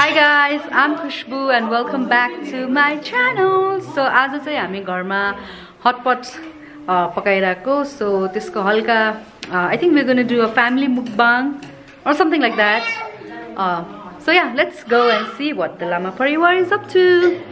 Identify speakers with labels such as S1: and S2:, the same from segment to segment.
S1: Hi guys, I'm Khushbu and welcome back to my channel. So आज चाहिँ हामी घरमा hotpot पकाइरहेको. So त्यसको हल्का I think we're going to do a family mukbang or something like that. So yeah, let's go and see what the Lama Pariwar is up to.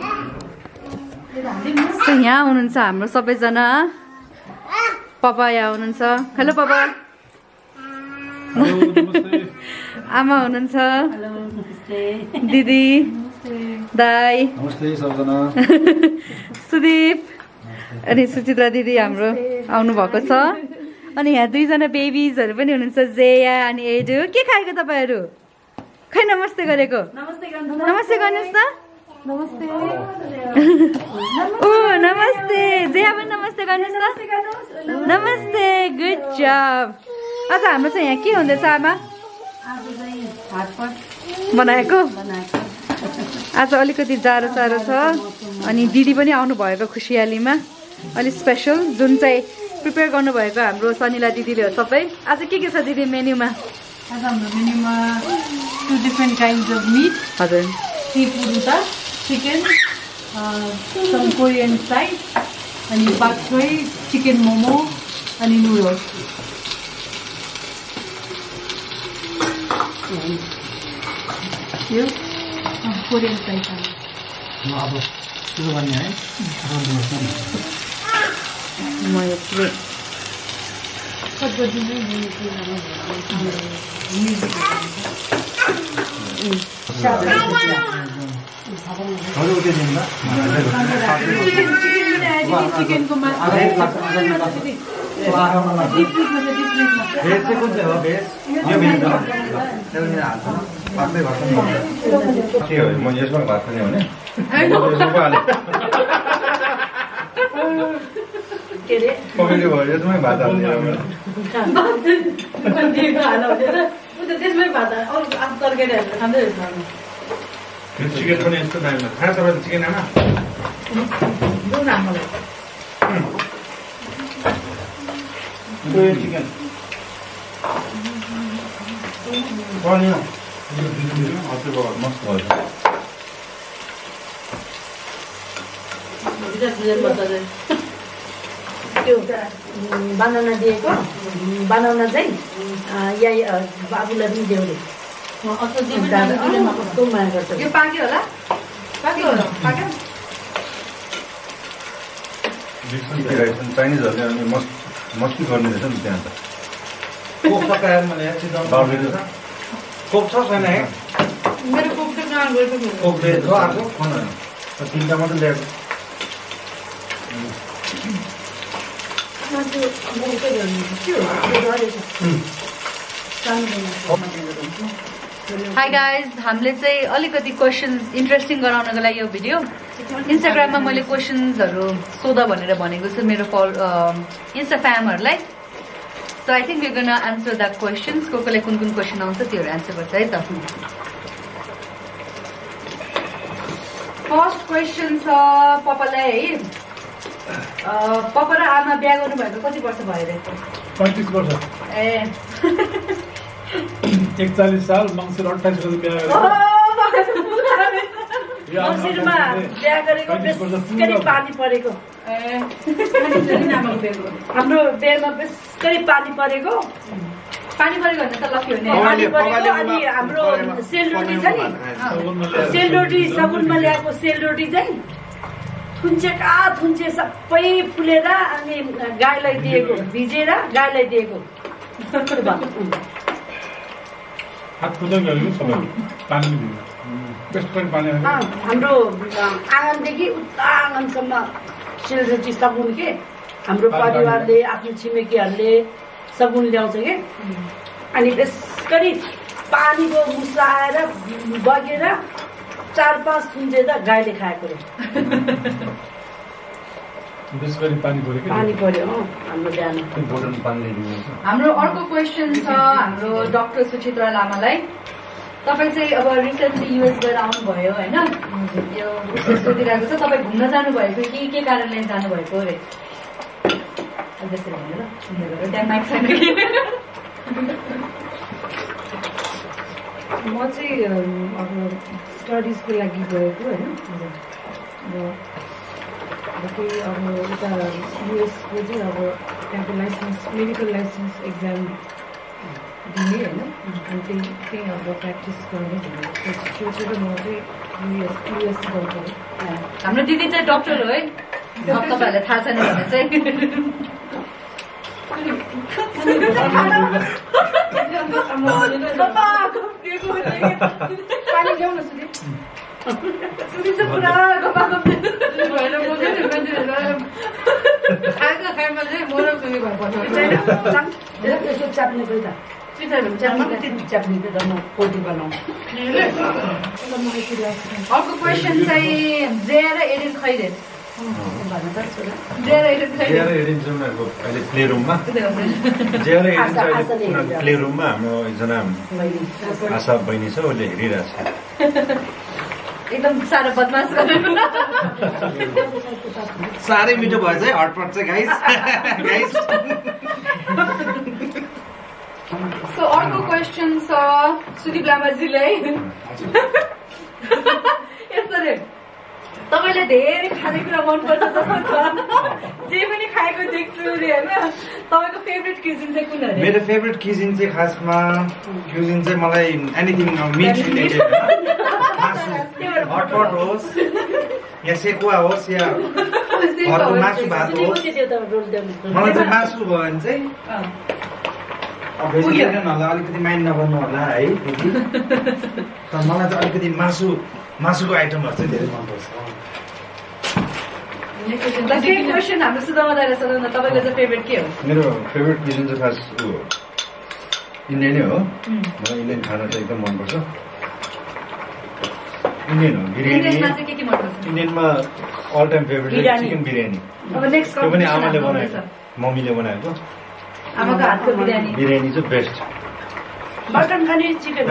S1: So यहाँ हुनुहुन्छ हाम्रो सबैजना. Papa यहाँ हुनुहुन्छ. Hello Papa.
S2: Hello, namaste.
S1: आमा हुनुहुन्छ.
S3: Hello नमस्ते
S1: दिदी दाई
S2: नमस्ते सबजना.
S1: सुदीप अनि सुचित्रा दिदी हाम्रो आउनु भएको छ. अनि यहाँ दुईजना बेबीजहरु पनि हुनुहुन्छ. जेया अनि एडु. के खाएको तपाईहरु? खै नमस्ते गरेको. नमस्ते गर्नुस् न.
S3: नमस्ते
S1: ओ नमस्ते. जेया पनि नमस्ते गर्नुस् न. नमस्ते. गुड जब. आज हाम्रो चाहिँ यहाँ के हुँदैछ आमा?
S3: आज चाहिँ हटपट
S1: बनाएको.
S3: बनाएको
S1: आज अलिकति जाडो जाडो छ. अनि दिदी पनि आउनु भएको खुसियालीमा. अलि स्पेशल जुन चाहिँ प्रिपेयर गर्नु भएको हाम्रो सनिला दिदीले हो सबै. आज के छ दिदी मेन्युमा?
S3: आज हाम्रो मेन्युमा two different kinds of meat.
S1: हजुर.
S3: सी फुड उता चिकन सम कोरियन फ्राई अनि बाक छोई चिकन मोमो अनि नुडल्स. यो कोरियन फ्राई छ.
S2: अब सुरु गर्ने है.
S1: म यो प्लेट
S3: कति
S2: अरू के दिनु ल?
S3: चिकनको
S2: भेज चाहिँ कुन चाहिँ हो? भेज यो भेज हो. भातमै भात के हो? म यसमा भात खाने हो नि.
S3: के अरे
S2: पकाउने भयो यसमै भात हाल्ने.
S3: त्यसमै भात अरू आफ्नो तरकारीहरू खाँदै
S2: चिकन पनि यस्तो दाममा खाना तपाईँ चिकन आमा चिकन मस्त भयो.
S3: त्यो बनाउन दिएको बनाउन चाहिँ यही बाबुलाई पनि देउरे कस्तो माया गर्छ.
S1: यो पाक्यो होला? पाक्यो होला? पाक्यो?
S2: चाइनिजहरूले अनि मस्ती गर्ने रहेछ नि त्यहाँ त. कोक पकाएर मैले बाउले कोक छ छैन है?
S3: मेरो कोक त कहाँ गएको थियो?
S2: कोक छ आएको खानु तिनवटा मात्रै ल्याएको.
S1: हाई गाइज, हामीले चाहिँ अलिकति क्वेसन्स इन्ट्रेस्टिङ गराउनको लागि यो भिडियो इन्स्टाग्राममा मैले क्वेसन्सहरू सोध भनेर भनेको छु मेरो इन्स्टा फ्यामहरूलाई. So I think we gone answer that questions. कसलाई कुन कुन क्वेसन आउँछ त्योहरू एन्सर गर्छ है त. फर्स्ट क्वेसन छ पपालाई है. पपा र आमा बिहा गर्नुभएको कति वर्ष भयो रे?
S4: 35 वर्ष.
S1: ए
S4: 41 साल मङ्सिर 28 गते बिहा गरेको.
S3: मङ्सिरमा बिहा गरेको बेसरी पानी परेको. हाम्रो बिहामा बेसरी पानी परेको.
S1: पानी परेको भने त लक्की हो नि.
S3: पानी परेको. अनि हाम्रो सेलरोटी छ नि, सेलरोटी सगुनमा ल्याएको सेलरोटी चाहिँ थुन्चे सबै फुलेर अनि गाईलाई दिएको, भिजेर गाईलाई दिएको.
S4: हात खुल्दै गयो सबै पानी दियो. बेस्ट पानी
S3: हाम्रो आँगनदेखि उता आँगनसम्म सेलरोटी सगुन के हाम्रो परिवारले आफ्नो छिमेकीहरूले सगुन ल्याउँछ के. अनि बेसरी पानीको मुसा आएर बगेर 4-5 थुन्चे त गाईले खाएको रे.
S4: पानी
S3: पर्यो हाम्रो बिहान.
S1: हाम्रो अर्को क्वेसन छ हाम्रो डाक्टर सुचित्रा लामालाई. तपाईँ चाहिँ अब रिसेन्टली युएस गएर आउनुभयो होइन? यो सोधिरहेको छ तपाईँ घुम्न जानुभएको के कारणले जानुभएको अरे? त्यसरी होइन ल, त्यहाँ माइक छैन कि. म चाहिँ अब स्टडिजको लागि गएको होइन अब केही अब उता युएसको चाहिँ अब त्यहाँको लाइसेन्स मेडिकल लाइसेन्स एक्जाम दिने होइन अनि त्यही अब प्र्याक्टिस गर्ने भनेर सोचेर म चाहिँ युएस गएको हाम्रो दिदी चाहिँ डक्टर हो है तपाईँहरूलाई थाहा छैन भने चाहिँ पानी ल्याउन सुधि पुरा खाएको खाइमा चाहिँ मोरम सुधि
S3: यसो च्याप्ने कोही त च्याप्ने त म पोटी बनाउँछु
S1: अर्को क्वेसन चाहिँ जेया र एडेन खैरे
S2: प्ले रुममा प्ले रुममा हाम्रो एकजना आशा बहिनी छ उसले हेरिरहेछ
S1: एकदम साह्रो बदमास गरेर
S2: साह्रै मिठो भएछ है हटपट चाहिँ गाइस
S1: सो अर्को क्वेसन छ सुदीप लामाजीलाई यस्तो रे तपाईँलाई धेरै खानेकुरा मनपर्छ जस्तो छ जे पनि खाएको देख्छु अरे होइन तपाईँको फेभरेट क्युजिन चाहिँ कुन अरे
S2: मेरो फेभरेट क्युजिन चाहिँ खासमा क्युजिन चाहिँ मलाई एनिथिङ मिट रिलेटेड हटपट होस् या सेकुवा होस् या घरको मासु भात होस् मलाई चाहिँ मासु भयो भने चाहिँ भेजिटेरियनहरूलाई अलिकति माइन्ड नगर्नु होला है तर मलाई चाहिँ अलिकति मासुको आइटमहरू चाहिँ धेरै मनपर्छ
S1: क्वेसन हाम्रो सुदामा दाइलाई सोध्दा तपाईँको चाहिँ फेभरेट के हो
S2: मेरो फेभरेट क्युजिन चाहिँ खास इन्डियनै हो मलाई इन्डियन खाना चाहिँ एकदम मनपर्छ इन्डियन हो बिरयानी इन्डियनमा all time favourite chicken biryani त्यो पनि आमाले बनाएको मम्मीले बनाएको
S1: आमाको हातको
S2: बिरयानी चाहिँ बेस्ट
S3: मटन खाने चिकन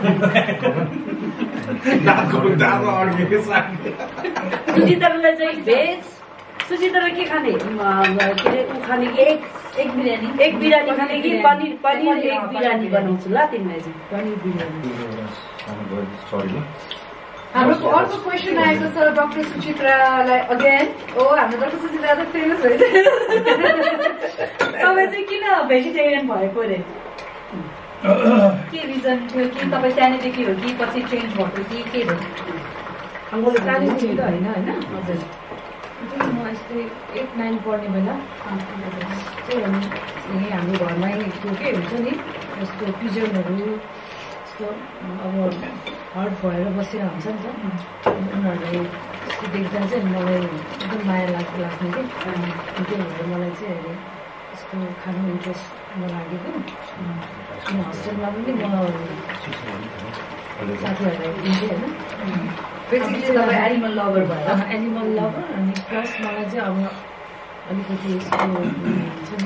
S3: सुजितालाई चाहिँ भेज सुजितालाई के खाने के अरे ऊ खाने कि एक बिरयानी खाने कि पनिर एक बिरयानी बनाउँछु ल तिमीलाई चाहिँ पनिर बिरयानी
S1: हाम्रो अर्को क्वेसन आएको छ डाक्टर सुचित्रालाई अगेन हाम्रो डाक्टर सुचित्रा त फेमस भइसक्यो तपाईँ चाहिँ किन भेजिटेरियन भएको अरे के रिजन थियो कि तपाईँ सानैदेखि हो कि पछि चेन्ज भएको कि के हो सानैदेखि त होइन होइन हजुर म यस्तै 8-9 पढ्ने बेला चाहिँ यहीँ हाम्रो घरमै त्यो के हुन्छ नि यस्तो पिजनहरू यस्तो अब हट भएर बसेर हुन्छ नि त उनीहरूलाई यस्तो देख्दा चाहिँ मलाई एकदम माया लाग्ने कि त्यही भएर मलाई चाहिँ अहिले यस्तो खानु इन्ट्रेस्ट लागेको किन हस्टेलमा पनि म साथीहरूलाई दिन्थेँ होइन बेसिकली तपाईँ एनिमल लभर भएर एनिमल लभर अनि प्लस मलाई चाहिँ अब अलिकति यस्तो हुन्छ नि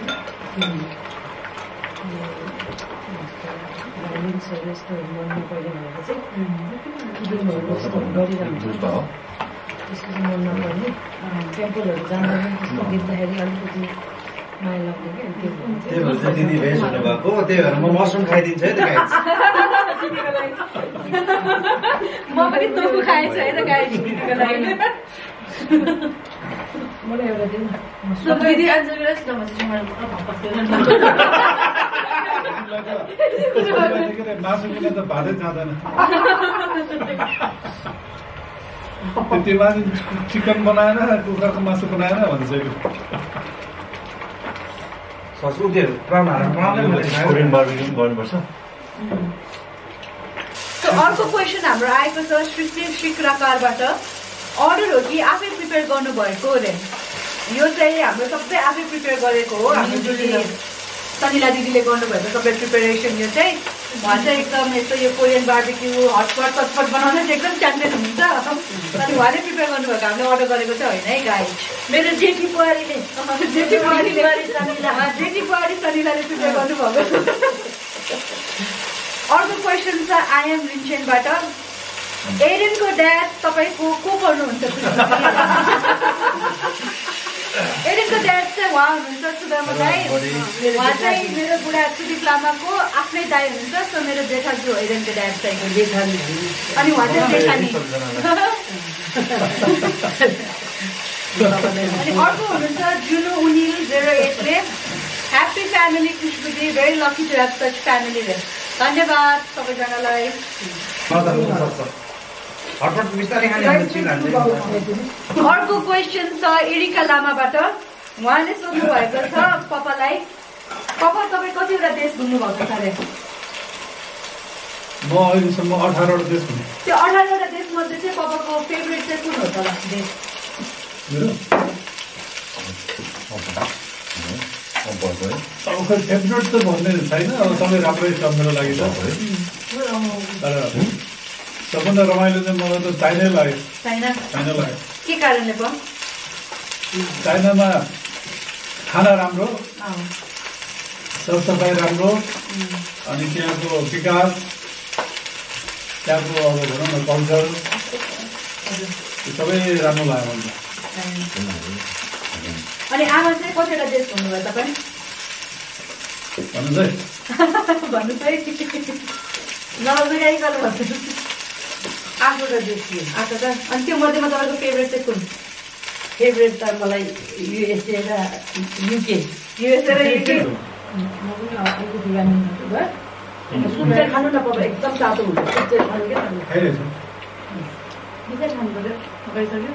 S1: भाइलेन्सहरू यस्तोहरू मन नपर्ने भनेर चाहिँ गेमहरू यस्तो गरिरहन्छ त्यस्तो चाहिँ मन नपर्ने टेम्पलहरू जाँदा पनि त्यस्तो देख्दाखेरि अलिकति माया लाग्ने कि
S2: त्यही भएर चाहिँ दिदी भेज हुनुभएको त्यही भएर म मसरुम खाइदिन्छु है त गाइस
S1: म पनि टोफु खाएछु है त गाइस दिदीको लागि मलाई एउटा दिनु दिदी आन्सर गरेछ न
S4: मासु बिना त भातै जाँदैन त्यति मासु चिकन बनाएर कुखुराको मासु बनाएर भन्छ
S2: कोरियन बार्बिक्यू गर्नुपर्छ
S1: अर्को क्वेसन हाम्रो आएको छ शिक्राकारबाट अर्डर हो कि आफै प्रिपेयर गर्नुभएको अरे यो चाहिँ हाम्रो सबै आफै प्रिपेयर गरेको हो हाम्रो दिदी सनिला दिदीले गर्नुभएको सबै प्रिपेरेसन यो चाहिँ उहाँ चाहिँ एकदम यस्तो यो कोरियन बार्बिक्यू हटपट चटपट बनाउन चाहिँ एकदम च्याम्पियन हुन्छ अनि उहाँले प्रिपेयर गर्नुभएको हामीले अर्डर गरेको चाहिँ होइन है गाइस
S3: मेरो जेठी बुहारीले
S1: जेठी बुहारी सनिलाले प्रिपेयर गर्नुभएको अर्को क्वेसन छ आइएम रिन्चेनबाट एडेनको ड्याड तपाईँको को गर्नुहुन्छ एरिनको ड्याड चाहिँ उहाँ हुनुहुन्छ सुदामा दाई। उहाँ चाहिँ मेरो बुढा सुदीप लामाको आफ्नै दाई हुनुहुन्छ। सो मेरो जेठाजु हो एरिनको ड्याड चाहिँ जेठानी। अनि उहाँ चाहिँ जेठानी। अनि अर्को हुनुहुन्छ जुनु उनिल 08ले ह्याप्पी फ्यामिली खुशबुदी very lucky to have such family रे। धन्यवाद सबैजनालाई। अर्को क्वेसन छ एरिका लामाबाट। उहाँले सोध्नु भएको छ पापालाई, पापा तपाईँ कतिवटा देश घुम्नु भएको छ अरे?
S4: म अहिलेसम्म 18 देश घुमेँ।
S1: त्यो 18वटा देश मध्ये चाहिँ पापाको फेभरेट चाहिँ कुन हो त होला देश?
S4: मेरो अब खै फेभरेट त भन्ने छैन, अब सबै राम्रै छ मेरो लागि त। तर सबभन्दा रमाइलो चाहिँ मलाई त चाइनै लाग्यो।
S1: चाइना
S4: लाग्यो।
S1: के कारणले पो?
S4: चाइनामा खाना राम्रो, सरसफाइ राम्रो, अनि त्यहाँको विकास, त्यहाँको अब भनौँ न कल्चर सबै राम्रो लाग्यो मलाई।
S1: अनि आमा चाहिँ कतिवटा देश घुम्नुभयो तपाईँ?
S4: भन्नुहोस् है।
S1: भन्नुहोस् है। नबिगाइकन भन्नु।
S3: 8वटा देश थियो।
S1: 8वटा। अनि त्यो मध्येमा तपाईँको फेभरेट चाहिँ कुन?
S3: फेभरेट त मलाई युएसए र युके।
S1: युएसए र युके।
S3: म पनि अलिकति राम्रै भयो। सुप चाहिँ खानु न पापा, एकदम तातो हुन्छ। सुप चाहिँ खानु क्या खानु।
S4: खाइरहेछु।
S1: मिठाई खानु पर्यो। गइसक्यो?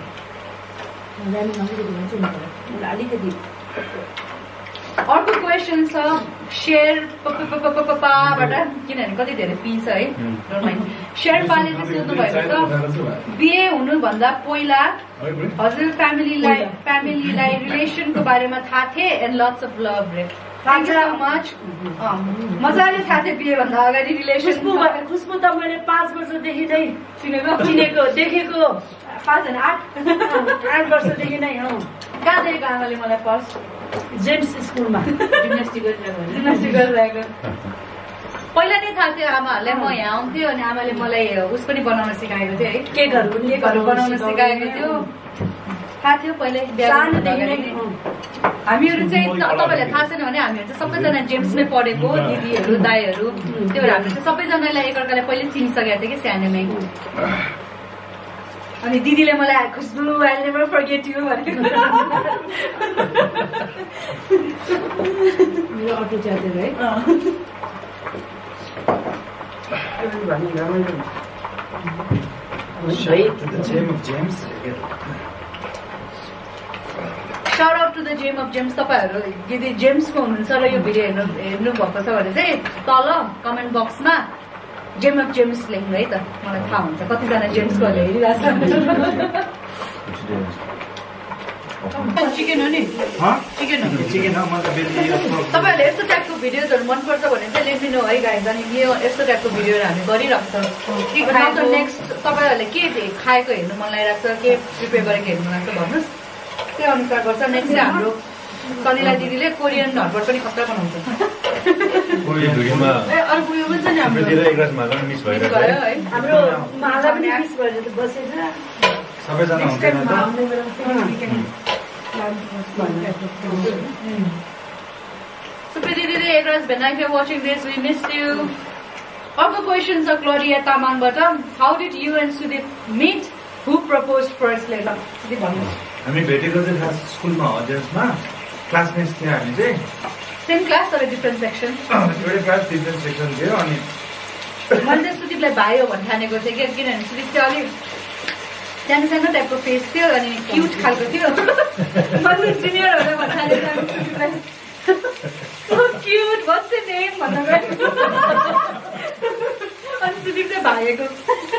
S3: अलिकति
S1: अर्को क्वेसन छ शेयर पाबाट, किनभने कति धेरै पी छ है। शेर्पाले चाहिँ सोध्नु भएको छ बिहे हुनुभन्दा पहिला हजुर फ्यामिलीलाई रिलेसनको बारेमा थाहा थिए एन्ड लट्स अफ लभ रे। Thank you so much. मजाले थाहा थियो बिहे भन्दा अगाडि रिलेसन।
S3: खुसबु त मैले 5 वर्षदेखि नै चिनेको देखेको।
S1: 5 होइन
S3: 8 वर्षदेखि नै हो।
S1: कहाँ देखेको आमाले मलाई फर्स्ट?
S3: जेम्स स्कुलमा
S1: जिम्नास्टिक गरिरहेको। पहिला नै थाहा थियो आमाहरूलाई। म यहाँ आउँथ्यो अनि आमाले मलाई उस पनि बनाउन सिकाएको थियो है, केकहरू बनाउन सिकाएको थियो। थाहा थियो पहिल्यै हामीहरू चाहिँ। तपाईँलाई थाहा छैन भने हामीहरू चाहिँ सबैजना जेम्समै पढेको, दिदीहरू दाईहरू। त्यो भएर हामी चाहिँ सबैजनालाई एकअर्कालाई पहिले चिनिसकेको थियो कि सानोमै। अनि दिदीले मलाई Khushbu I never forget you भनेको।
S3: मेरो अटो च्यातेर है।
S1: Shout out to the Gem of Gems. तपाईहरु यदि जेम्सको हुनुहुन्छ र यो भिडियो हेर्नु भएको छ भने चाहिँ तल कमेन्ट बक्समा जेम अफ जेम्स लेख्नु है त, मलाई थाहा हुन्छ कतिजना जेम्सको हेरिरहेछ। चिकन हो नि? चिकन हो। तपाईँहरूले यस्तो टाइपको भिडियोजहरू मनपर्छ भने चाहिँ लेखिदिनु है गाइज। अनि यो यस्तो टाइपको भिडियोहरू हामी गरिरहेको छौँ। नेक्स्ट तपाईँहरूले के खाएको हेर्नु मन लागिरहेको छ, के प्रिपेयर गरेको हेर्नु लाग्छ भन्नुहोस्, त्यही अनुसार गर्छ। नेक्स्ट चाहिँ हाम्रो सनिला दिदीले कोरियन हटपट पनि खतरा बनाउँछ। अर्को उयो पनि छ नि हाम्रो
S3: माला पनि मिस भएर बसेछ।
S2: सबैजना
S1: So Didi, Egras Benai, if you're watching this, we missed you. Other questions are Claudia Tamang Bata. How did you and Sudip meet? Who proposed first? I
S2: mean, school classmates.
S1: Same class or a different section?
S2: Different section.
S1: मैले सुदीपलाई भाइ हो भन्ने ठानेको थिएँ कि, किनभने सुदीप चाहिँ अलिक सानो सानो टाइपको फेस थियो अनि क्युट खालको थियो। मैले जुनियर होला भन्ने ठानेको सुदीपलाई so cute what's the name भन्नु गयो। अनि सुदीप चाहिँ भाइको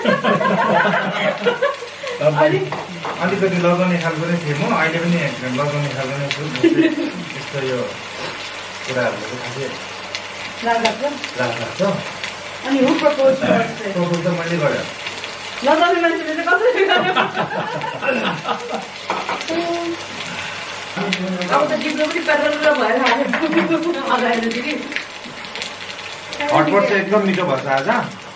S2: अलिकति लगाउने खालको नै थिएँ म। अहिले पनि लगाउने खालको नै छु। यस्तो यो कुराहरू लाग्छ।
S1: अनि हु प्रपोज फर्स्ट?
S2: प्रपोज त मैले गरेँ।
S1: लगाउने मान्छेले चाहिँ कसरी गर्यो? अब त जिब्रो पनि प्यारल भएर आयो अगाडि दिदी।
S2: हटपट चाहिँ एकदम मिठो भएछ आज।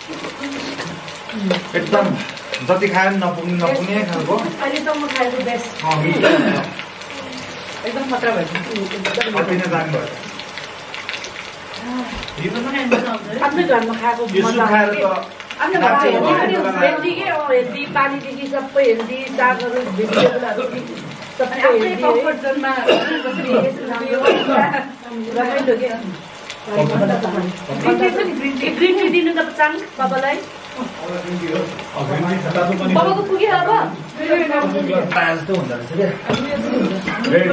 S2: एकदम जति खायो पनि नपुग्ने खालको।
S3: अहिलेसम्म खाएको बेस्ट।
S1: एकदम खतरा भएछ
S2: अति नै दामी भयो
S3: आफ्नै घरमा खाएको मजा
S2: खाएर त
S3: हेल्दी हेल्दी पानीदेखि सबै हेल्दी सागहरू भेजिटेबलहरू सबै हेल्दी
S1: कम्फर्ट जोनमा
S3: रमाइलो के ग्रिन टी दिनु त चाङ बाबालाई
S1: बाबाको पुग्यो अब
S2: जस्तो हुँदो रहेछ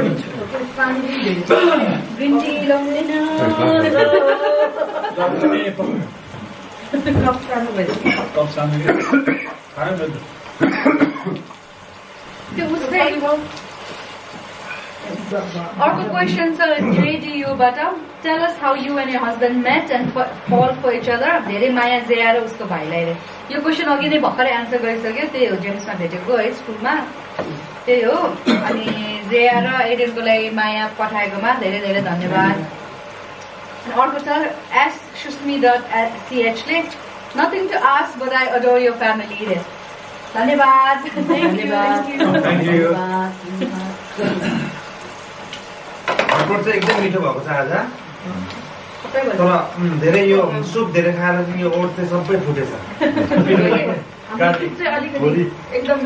S1: ग्रिन टी ल्याउँदैन त्यो उस्तै अर्को क्वेसन छ JDUबाट tell us how you and your husband met and fall for each other धेरै माया जेया र उसको भाइलाई रे यो क्वेसन अघि नै भर्खरै एन्सर गरिसक्यो त्यही हो जेम्समा भेटेको है स्कुलमा त्यही हो अनि जेया र एडेनको लागि माया पठाएकोमा धेरै धेरै धन्यवाद अर्को छ @sushmi.ch ले nothing to ask but I adore your family रे धन्यवाद
S2: हटपट चाहिँ एकदम मिठो भएको छ आज तर धेरै यो सुप धेरै खाएर चाहिँ यो ओट चाहिँ सबै फुटेछ
S1: एकदम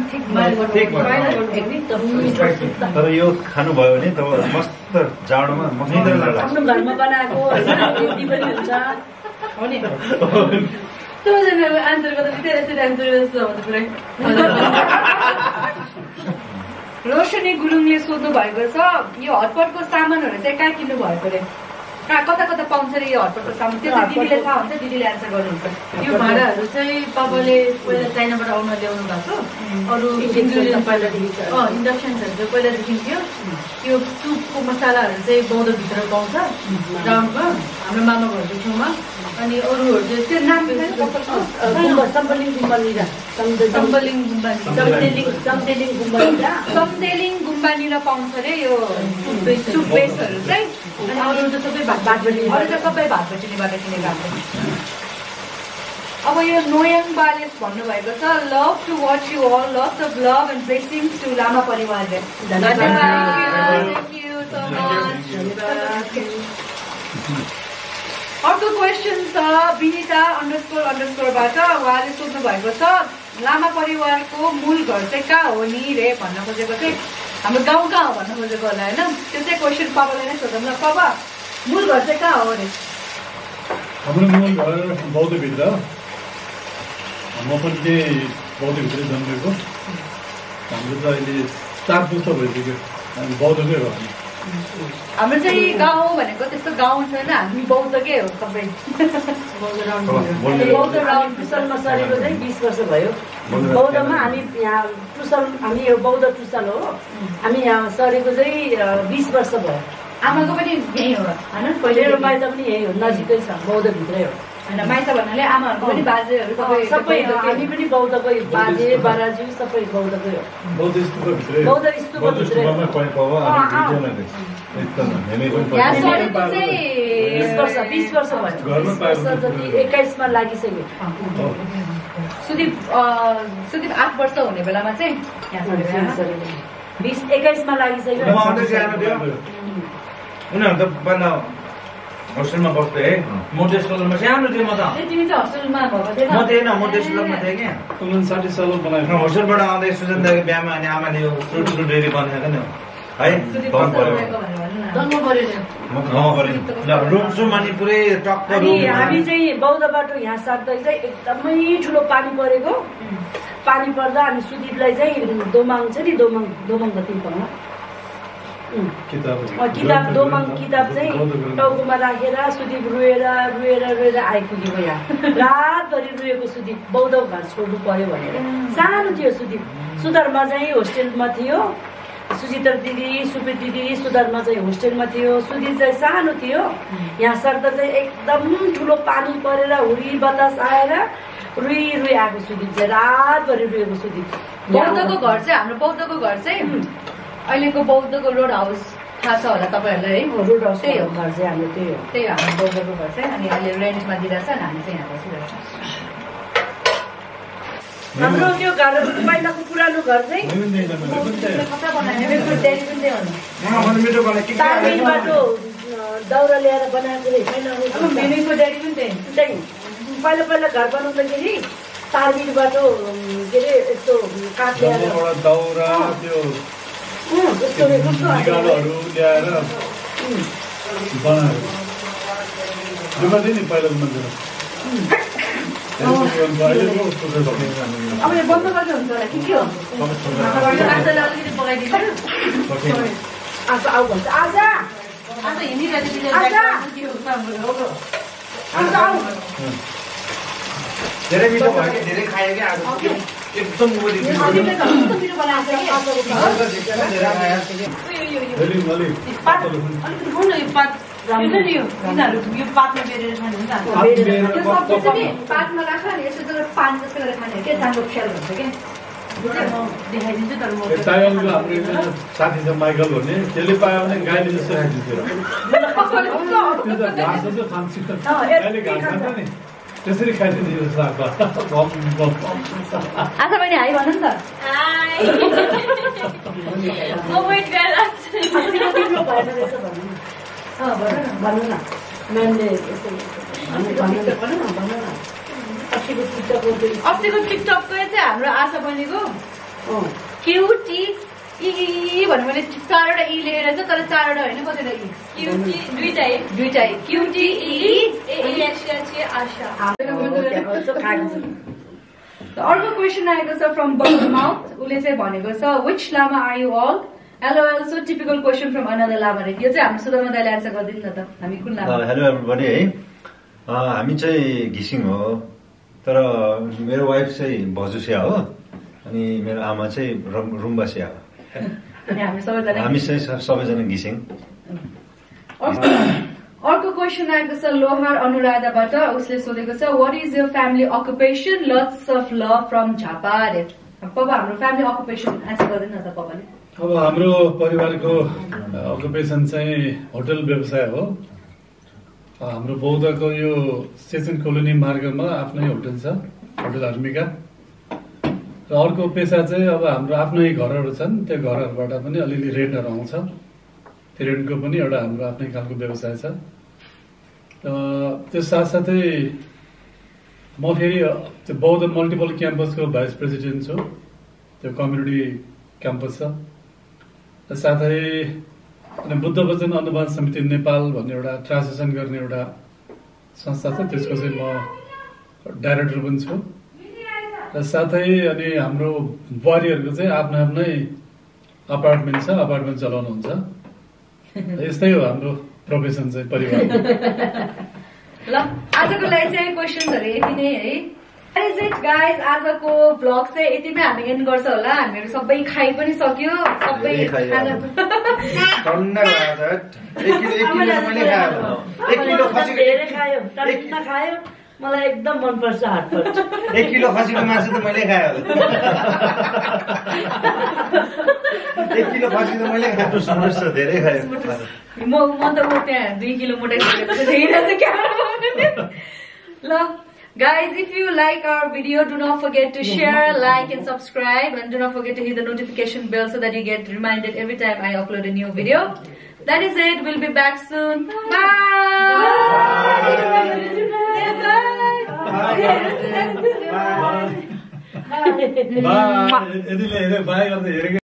S5: तर यो खानुभयो भने तपाईँ मस्त जाडोमा मसिनो लाग्छ
S3: आफ्नो घरमा बनाएको हेल्दी पनि हुन्छ
S1: आन्सर गर्दा यसरी आन्सर जस्तो हुन्छ पुरै रोशनी गुरुङले सोध्नु भएको छ यो हटपटको सामानहरू चाहिँ कहाँ किन्नु भएको रे कता कता पाउँछ रे यो हटपटको सामान त्यो चाहिँ दिदीले थाहा हुन्छ दिदीले एन्सर गर्नुहुन्छ
S6: यो भाँडाहरू चाहिँ तपाईँले पहिला चाइनाबाट आउन ल्याउनु भएको अरू इन्डक्सनहरू चाहिँ पहिलादेखि थियो यो सुपको मसालाहरू चाहिँ बौद्धभित्र पाउँछ ग्राउन्डमा हाम्रो मामा घरको छेउमा अनि अरूहरू चाहिँ त्यो नाम
S3: सम्बलिङ गुम्बानिरा
S6: सम्बलिङ
S1: सम्तेलिङ गुम्बानिर पाउँछ रे यो सुप बेसहरू चाहिँ
S6: अनि अरू चाहिँ सबै
S1: अरू चाहिँ सबै भातबेचनीबाट किनेको हाम्रो अब यो नोयाङ बालेस भन्नुभएको छ love to watch you all lots of love and blessings to Lama परिवारले अर्को क्वेसन छ विनिता __बाट उहाँले सोध्नु भएको छ लामा परिवारको मूल घर चाहिँ कहाँ हो नि रे भन्न खोजेको चाहिँ हाम्रो गाउँ कहाँ हो भन्न खोजेको होला होइन त्यो चाहिँ क्वेसन पापालाई नै सोधौँ न पापा मूल घर चाहिँ कहाँ हो रे
S4: हाम्रो मूल घर बौद्धभित्र म पनि चाहिँ बौद्धभित्रै जन्मेको हाम्रो त अहिले 4 पुस्ता भइसक्यो हामी बौद्धकै हो
S1: हाम्रो चाहिँ गाउँ भनेको त्यस्तो गाउँ छैन हामी बौद्धकै हो सबै
S3: बौद्ध राउन्ड टुसलमा सरेको चाहिँ 20 वर्ष भयो बौद्धमा हामी यहाँ टुसल हामी यो बौद्ध टुसल हो हामी यहाँ सरेको चाहिँ 20 वर्ष भयो
S1: आमाको पनि यही हो होइन
S3: मेरो माइत पनि यही हो नजिकै छ बौद्धभित्रै हो
S1: होइन माइत भन्नाले आमाहरूको पनि बाजेहरू
S3: सबै हामी पनि बौद्धकै बाजे बाराजु सबै बौद्धकै हो
S4: बौद्ध स्तूपभित्रै
S3: बौद्ध स्तूपभित्रै
S1: यहाँ सरेको चाहिँ
S3: 20 वर्ष भयो 20 वर्ष जति 21 मा लागिसक्यो
S1: सुदीप 8 वर्ष हुने बेलामा चाहिँ यहाँ सरेको
S3: 21 मा लागिसक्यो
S2: उनीहरू त पहिला होस्टेलमा बस्दै है मोटेस कलरमा सानो थियो म त
S1: तिमी चाहिँ हस्टेलमा भएको थिएन
S2: म थिएन मोटेस कलरमा थिएँ क्या
S4: 59 साल बनाएको
S2: होस्टेलबाट आउँदै सुजन्दाको बिहामा अनि आमाले यो ठुल्ठुलो डेरी बनाएको नि है रुमसुम अनि पुरै टक्क
S3: हामी चाहिँ बौद्ध बाटो यहाँ सार्दै चाहिँ एकदमै ठुलो पानी परेको पानी पर्दा अनि सुदीपलाई चाहिँ दोमाङ छ नि दोमाङ गति पाउन किताब दोमाङ किताब चाहिँ टाउकोमा राखेर सुदीप रोएर आइपुगेको यहाँ रातभरि रोएको सुदीप बौद्ध घर छोड्नु पर्यो भनेर सानो थियो सुदीप सुधारमा चाहिँ होस्टेलमा थियो सुजितर दिदी सुपे दिदी सुधारमा चाहिँ होस्टेलमा थियो सुदीप चाहिँ सानो थियो यहाँ सर्दा चाहिँ एकदम ठुलो पानी परेर हुरी बतास आएर रुई आएको सुदीप चाहिँ रातभरि रोएको सुदीप
S1: बौद्धको घर चाहिँ हाम्रो बौद्धको घर चाहिँ अहिलेको बौद्धको रोड हाउस थाहा छ होला तपाईँहरूलाई है
S3: रोड हाउस त्यही हो घर चाहिँ हाम्रो त्यही हो
S1: हाम्रो बौद्धको घर चाहिँ अनि अहिले रेन्टमा दिइरहेछ अनि हामी चाहिँ यहाँ बसिरहेछ
S3: हाम्रो त्यो घर पहिलाको पुरानो घर चाहिँ तारबिनबाट दाउरा ल्याएर बनाएको रहेछ। पहिला पहिला घर बनाउँदाखेरि तारबिनबाट के अरे यस्तो काठ ल्याएर
S4: दाउरा त्यो निगालोहरू ल्याएर बनाएको त्यो मात्रै नि पहिलाको मान्छे
S6: अब यो बन्द गर्दा हुन्छ होला के हो अलिकति पकाइदिनु
S3: आज आऊ भन्छ आज
S6: आज हिँडिरहेको
S2: धेरै मिठो भयो कि धेरै खायो कि आज एकदम
S6: यो पातमा बेरेर खाने हुन्छ
S1: पातमा राख नि यसो गरेर पानी जस्तो गरेर खाने के चाम्रो ख्याल हुन्छ के
S6: देखाइदिन्छु तर म
S4: ताइवानको हाम्रो एकजना साथी छ माइकल भन्ने त्यसले पायो भने गाईले जस्तो खाइदिन्थ्यो त्यो त घाँस जस्तो खान्छ गाईले घाँस खान्छ नि त्यसरी खाइदिन्थ्यो जस्तो
S1: आज बहिनी हाई भन नि त
S3: भन्नु न म्यामले
S6: अस्तिको टिकटकको चाहिँ हाम्रो आशा बहिनीको क्युटी इ भन्यो भने 4वटा इ लेखेर चाहिँ तर 4वटा होइन कतिवटा इ क्युटी दुईटा क्युटी
S1: अर्को क्वेसन आएको छ फ्रम बर्ड माउथ उसले चाहिँ भनेको छ which Lama are you all LOL so typical question from another lama रे यो चाहिँ हाम्रो सुदामा दाइले आन्सर गर्दिनु न त हामी कुन लामा
S5: हेलो एभ्रीबडी है हामी चाहिँ घिसिङ हो तर मेरो वाइफ चाहिँ भजुसिया हो अनि मेरो आमा चाहिँ रुम्बासिया हो
S1: अनि हामी
S5: सबैजना घिसिङ
S1: अर्को क्वेसन आएको छ लोहार अनुराधाबाट उसले सोधेको छ what is your family occupation lots of love from Jhapa रे पपा हाम्रो फ्यामिली अकुपेसन आन्सर गर्दिनु न त पपाले
S4: अब हाम्रो परिवारको अकुपेसन चाहिँ होटल व्यवसाय हो हाम्रो बौद्धको यो सेसन कोलोनी मार्गमा आफ्नै होटल छ होटल हर्मिका र अर्को पेसा चाहिँ अब हाम्रो आफ्नै घरहरू छन् त्यो घरहरूबाट पनि अलिअलि रेन्टहरू आउँछ त्यो रेन्टको पनि एउटा हाम्रो आफ्नै खालको व्यवसाय छ त्यो साथसाथै म फेरि त्यो बौद्ध मल्टिपल क्याम्पसको भाइस प्रेसिडेन्ट छु त्यो कम्युनिटी क्याम्पस छ साथै अनि बुद्ध वचन अनुवाद समिति नेपाल भन्ने एउटा ट्रान्सलेसन गर्ने एउटा संस्था छ त्यसको चाहिँ म डाइरेक्टर पनि छु र साथै अनि हाम्रो बुहारीहरूको चाहिँ आफ्नो आफ्नै अपार्टमेन्ट छ अपार्टमेन्ट चलाउनुहुन्छ यस्तै हो हाम्रो प्रोफेसन चाहिँ परिवार
S1: ल आजको लागि चाहिँ क्वेसन्सहरु यति नै है इज इट गाइज आजको भ्लग चाहिँ यतिमै हामी एन्ड गर्छ होला हामीहरू सबै खाइ पनि सक्यो सबै खाना
S3: खायो मलाई एकदम मनपर्छ हाटपट
S2: 1 किलो खसीको मासु त मैले खाएँ होला 1 किलो खसी त मैले खाएको समस्या धेरै खाएँ
S1: म त त्यहाँ 2 किलो मोटाइसकेको ल guys, if you like our video, do not forget to share, like and subscribe, and do not forget to hit the notification bell so that you get reminded every time I upload a new video. That is it. We'll be back soon. Bye.
S4: Bye.